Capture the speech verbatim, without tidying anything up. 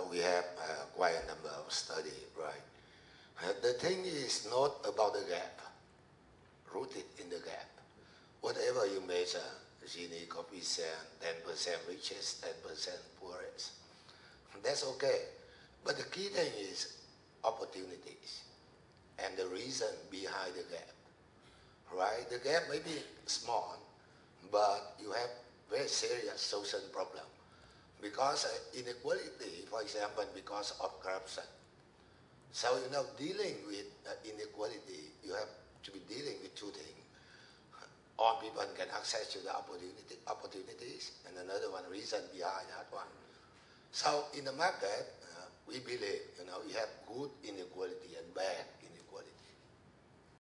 we have uh, quite a number of studies, right? Uh, the thing is not about the gap, rooted in the gap. Whatever you measure, Gini coefficient, ten percent richest, ten percent poorest, that's okay. But the key thing is opportunities and the reason behind the gap, right? The gap may be small, but you have very serious social problem. Because uh, inequality, for example, because of corruption. So, you know, dealing with uh, inequality, you have to be dealing with two things. All people can access to the opportunity, opportunities, and another one reason behind that one. So in the market, uh, we believe, you know, you have good inequality and bad